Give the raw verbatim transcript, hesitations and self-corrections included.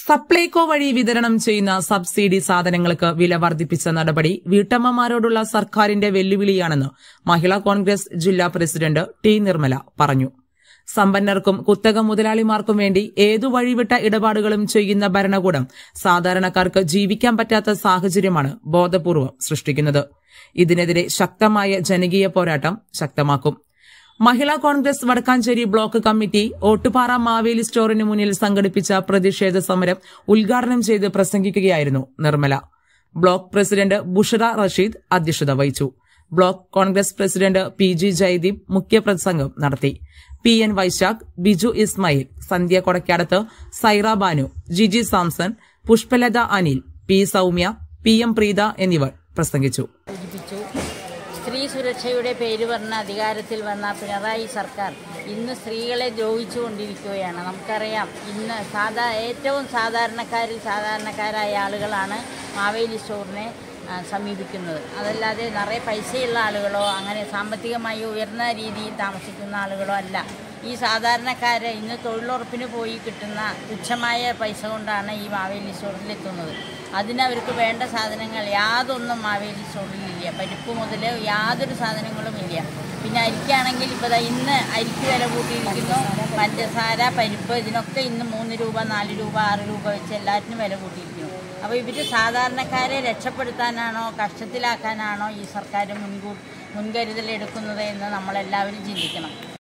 സപ്ലൈകോ വഴി വിതരണം ചെയ്യുന്ന സബ്സിഡി സാധനങ്ങൾക്ക് വില വർദ്ധിപ്പിച്ച നടപടി വീട്ടമ്മമാരോടുള്ള സർക്കാരിന്റെ വെല്ലുവിളിയാണെന്ന് മഹിളാ കോൺഗ്രസ് ജില്ലാ പ്രസിഡന്റ് ടി നിർമ്മല പറഞ്ഞു. സമ്പന്നർക്കും കുത്തക മുതലാളിമാർക്കും വേണ്ടി ഏതു വഴിവിട്ട ഇടപാടുകളും ചെയ്യുന്ന ഭരണകൂടം സാധാരണക്കാർക്ക് ജീവിക്കാൻ പറ്റാത്ത സാഹചര്യമാണ് ബോധപൂർവം സൃഷ്ടിക്കുന്നത്. ഇതിനെതിരെ ശക്തമായ ജനകീയ പോരാട്ടം ശക്തമാക്കും. Mahila Congress Vadakkanchery block committee Ottupara Maveli സ്റ്റോറിന് മുന്നിൽ സംഘടിപ്പിച്ച പ്രതിഷേധ സമരം ഉദ്ഘാടനം ചെയ്ത് പ്രസംഗിക്കുകയായിരുന്നു നിർമ്മല. ബ്ലോക്ക് പ്രസിഡന്റ് ബുഷറ റഷീദ് അധ്യക്ഷത വഹിച്ചു. Block Congress president P G Jayadeep മുഖ്യപ്രസംഗം നടത്തി. P N Vaishakh, Biju Ismail, Sandhya Kodakkadath, Saira Banu, Jiji Samson, Pushpalatha Anil, P Soumya, P M Preetha എന്നിവർ പ്രസംഗിച്ചു. സ്ത്രീ സുരക്ഷയുടെ പേര് പറഞ്ഞ അധികാരത്തിൽ വന്ന പിണറായി സർക്കാർ ഇന്ന് സ്ത്രീകളെ ദ്രോഹിച്ചുകൊണ്ടിരിക്കുകയാണ്. നമുക്കറിയാം, ഇന്ന് സാധാ ഏറ്റവും സാധാരണക്കാരിൽ സാധാരണക്കാരായ ആളുകളാണ് മാവേലി സ്റ്റോറിനെ സമീപിക്കുന്നത്. അതല്ലാതെ നിറയെ പൈസയുള്ള ആളുകളോ അങ്ങനെ സാമ്പത്തികമായി ഉയർന്ന രീതിയിൽ താമസിക്കുന്ന ആളുകളോ അല്ല. ഈ സാധാരണക്കാരെ ഇന്ന് തൊഴിലുറപ്പിന് പോയി കിട്ടുന്ന തുച്ഛമായ പൈസ കൊണ്ടാണ് ഈ മാവേലി സ്റ്റോറിലെത്തുന്നത്. അതിനവർക്ക് വേണ്ട സാധനങ്ങൾ യാതൊന്നും മാവേലി സ്റ്റോറിലില്ല. പരിപ്പ് മുതൽ യാതൊരു സാധനങ്ങളും ഇല്ല. പിന്നെ അരിക്കാണെങ്കിൽ ഇപ്പോൾ ഇന്ന് അരിക്ക് വില കൂട്ടിയിരിക്കുന്നു. പഞ്ചസാര, പരിപ്പ് ഇതിനൊക്കെ ഇന്ന് മൂന്ന് രൂപ നാല് രൂപ ആറ് രൂപ വെച്ച് എല്ലാറ്റിനും വില കൂട്ടിയിരിക്കുന്നു. അപ്പോൾ ഇവർ സാധാരണക്കാരെ രക്ഷപ്പെടുത്താനാണോ കഷ്ടത്തിലാക്കാനാണോ ഈ സർക്കാർ മുൻകൂർ മുൻകരുതൽ എടുക്കുന്നത് എന്ന് നമ്മളെല്ലാവരും ചിന്തിക്കണം.